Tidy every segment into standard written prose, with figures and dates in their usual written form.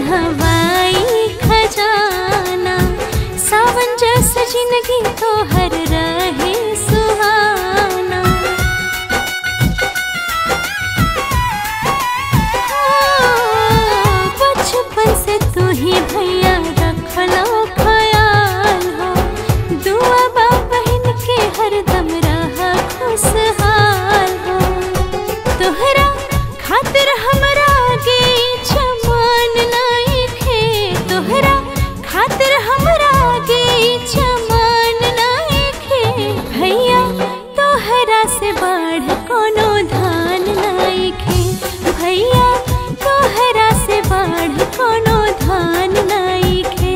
हवाई खजाना, सावन जस जिंदगी तो हर रहे सुहाना। बचपन से तू ही भैया रखलो ख्याल हो, दुआ बा बहन के हरदम रहा खुशहाल हो। तोहरा खातिर हमरा गे चमान नाइखे, तोहरा खातिर हमरा गे चमान नाइखे। भैया तोहरा से बढ़ कोनो धान नाइखे, भैया तोहरा से बढ़ कोनो धान नाइखे।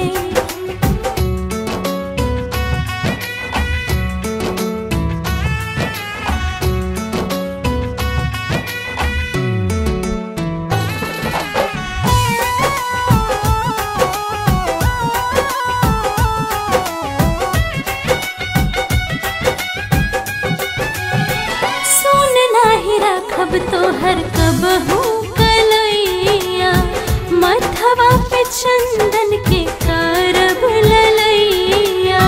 अब तो हर कब हूँ कलैया, मथवा पे चंदन के कारब ललैया।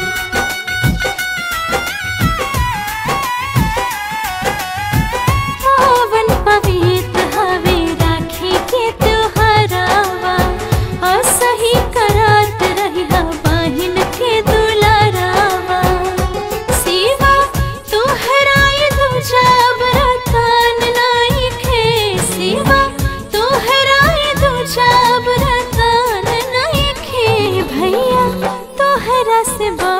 पावन पवित्र हवे राखी के त्योहारवा, असही करात रहिहा बहिन के दुलारावा। सेवा तोहरा दूजा से